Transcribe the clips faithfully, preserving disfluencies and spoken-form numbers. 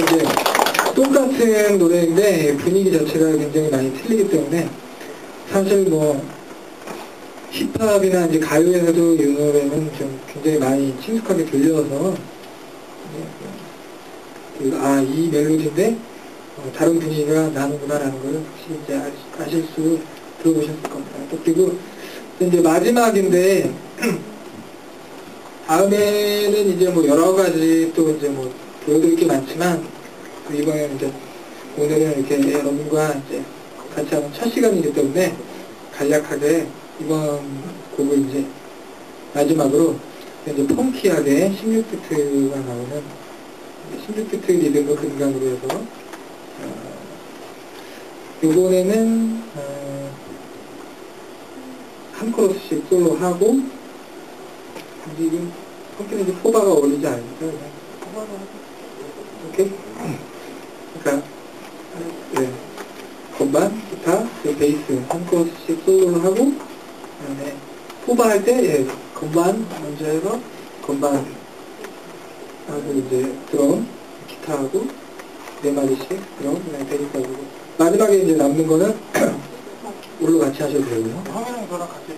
이제 똑같은 노래인데 분위기 자체가 굉장히 많이 틀리기 때문에 사실 뭐 힙합이나 이제 가요에서도 이 노래는 좀 굉장히 많이 친숙하게 들려서 아, 이 멜로디인데 어, 다른 분위기가 나는구나라는 걸 혹시 이제 아실 수 들어보셨을 겁니다. 또 그리고 이제 마지막인데 다음에는 이제 뭐 여러 가지 또 이제 뭐 보여드릴 게 많지만 이번에는 이제 오늘은 이렇게 여러분과 이제 같이 하는 첫 시간이기 때문에 간략하게 이번 곡을 이제 마지막으로 이제 펑키하게 십육 비트가 나오는 십육 비트 리듬을 근간으로 해서 어, 이번에는 어, 한 코러스씩 솔로 하고 지금 펑키는 이제 포바가 어울리지 않으니까 그냥 포바로 하고 오케이? 그러니까 네. 건반, 기타, 베이스 한 코러스씩 솔로를 하고 그다음에 포바 할 때 예, 건반 먼저 해서 건반 하고 이제 드럼, 기타하고 네 마디씩 드럼, 그다음에 베이스하고 마지막에 이제 남는 거는 올로 같이 하셔도 되고요. 형이랑 저랑 같이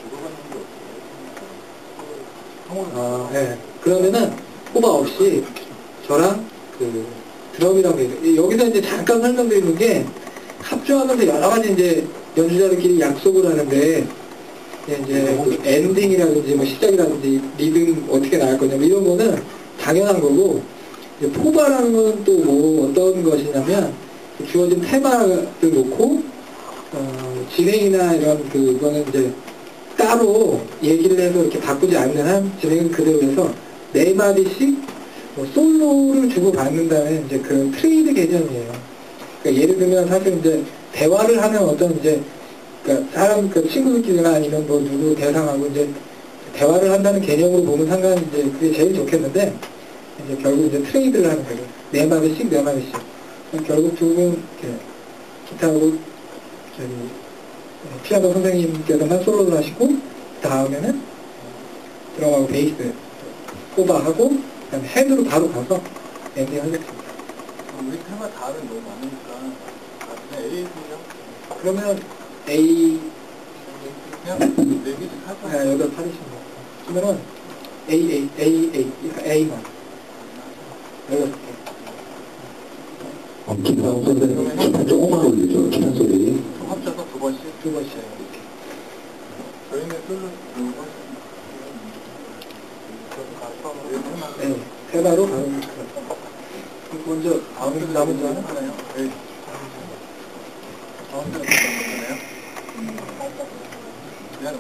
아, 네. 그러면은 포바 없이 저랑 그 드럼이라고 해요. 여기서 이제 잠깐 설명드리는 게 합주하면서 여러 가지 이제 연주자들끼리 약속을 하는데 이제 그 엔딩이라든지 뭐 시작이라든지 리듬 어떻게 나갈 거냐 뭐 이런 거는 당연한 거고 이제 포바라는 건 또 뭐 어떤 것이냐면 주어진 테마를 놓고 어, 진행이나 이런 그거는 이제 따로 얘기를 해서 이렇게 바꾸지 않는 한 진행은 그대로 해서 네 마디씩 뭐 솔로를 주고 받는다는 이제 그런 트레이드 개념이에요. 그러니까 예를 들면 사실 이제 대화를 하는 어떤 이제 그러니까 사람 그 친구들끼리나 아니면 뭐 누구 대상하고 이제 대화를 한다는 개념으로 보면 상당히 이제 그게 제일 좋겠는데 이제 결국 이제 트레이드를 하는 거죠. 네 마디씩 네 마디씩. 결국 두 분 이렇게 기타하고 저기 피아노 선생님께서만 솔로를 하시고 다음에는 드럼하고 베이스 포바하고 그다음에 헤드로 바로 가서 엔딩 하겠습니다. 우리 테마 다음에 너무 많으니까 그냥 A 그냥 그러면 A 그냥 네 개씩 하자. 네, 여덟 팔이신 거 그러면은 A A A A 그러니까 A만 여덟 개. 어, 기타 선생님 기타 조금만 올리죠. 기타 소리. 합쳐서 두 번씩 두 번씩 이렇게. 저희는 솔로 네, 테마로 바로 먼저 가운데 남은 자는 하나요? 네. 가운데 하나요? 그냥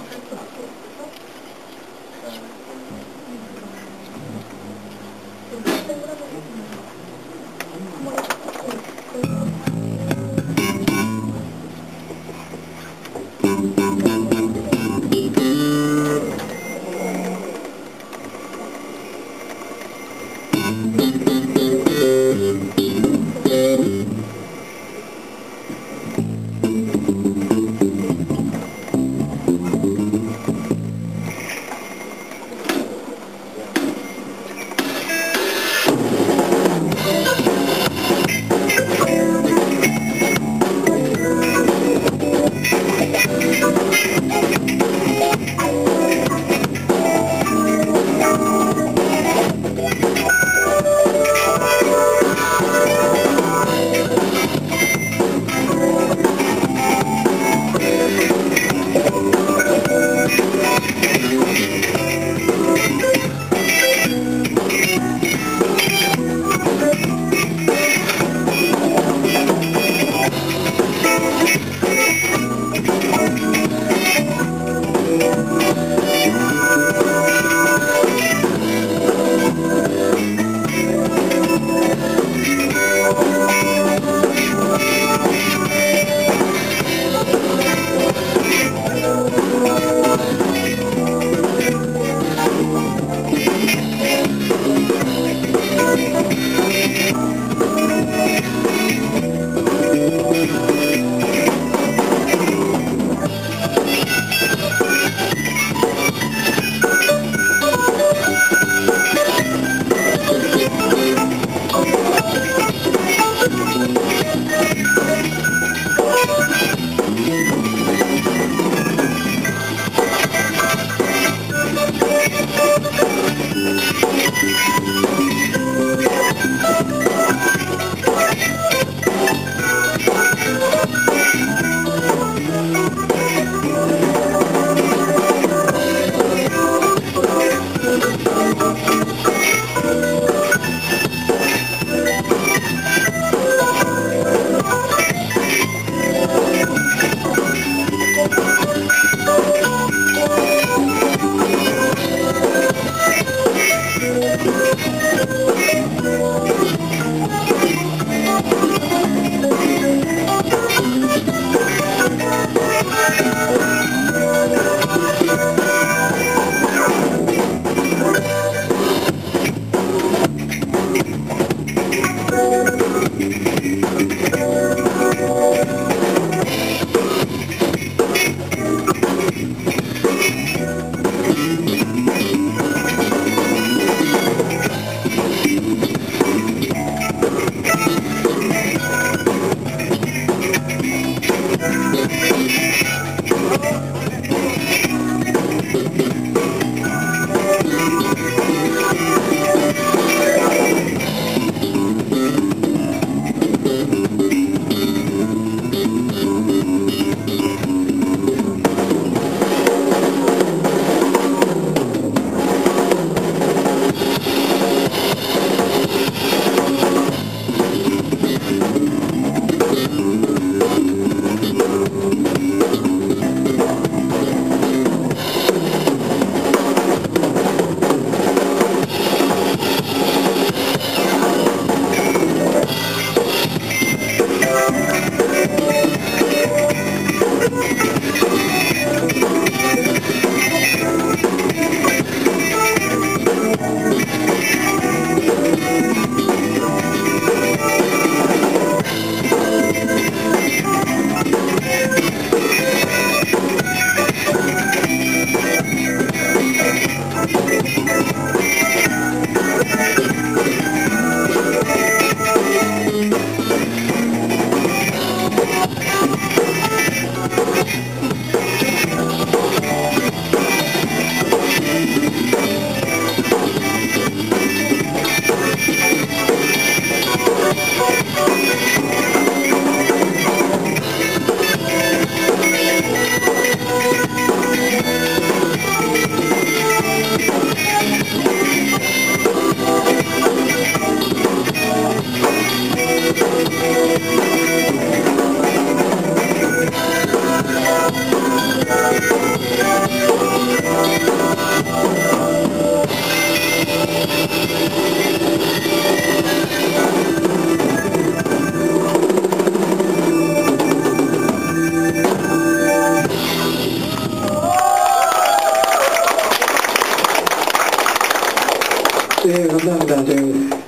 네, 감사합니다. 저,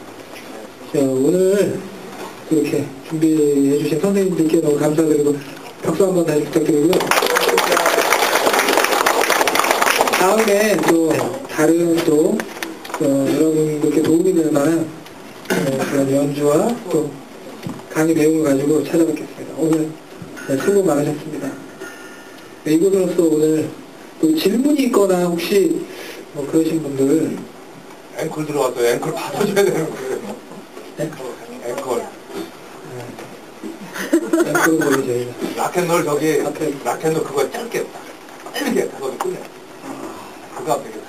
저 오늘 이렇게 준비해 주신 선생님들께 너무 감사드리고 박수 한번 다시 부탁드리고요. 다음에 또 다른 또 어, 여러분들께 도움이 될 만한 어, 그런 연주와 또 강의 내용을 가지고 찾아뵙겠습니다. 오늘 네, 수고 많으셨습니다. 네, 이곳으로서 오늘 또 질문이 있거나 혹시 뭐 그러신 분들 앵콜 들어왔어요. 앵콜 받아줘야 되는 거예요. 네? 앵콜. 앵콜 보이 저희가 락앤롤 저기 락앤- 락앤롤 그거 짧게 짧게 그거 끝내. 그거 하면 되겠어.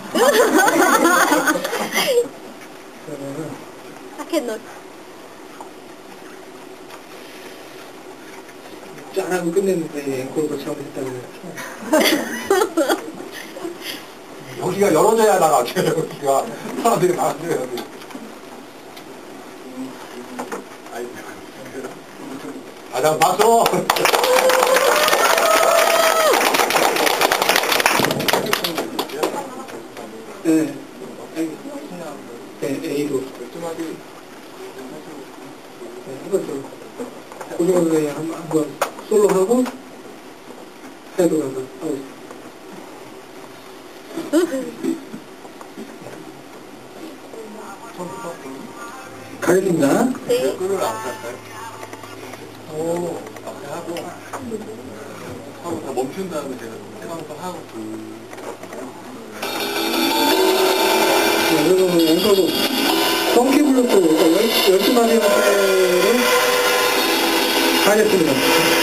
그러면은 락앤롤. 짠하고 끝냈는데 앵콜 거치하고 했다고 여기가 열어줘야 나가게. 여기가 사람들이 나가줘야 돼. 가장 박수. 네. 네, A도. 네, 해봤죠. 고정을 그냥 한, 한번 솔로 하고, 해도 한번 하고. 가겠습니다. 네. 끈을 안 탈까요? 오, 앞에 하고, 하고 다 멈춘 다음에 제가 생각부터 하고 그. 네, 그리고 앵커도 펑키 블루스 열두 마디 노래를 하겠습니다.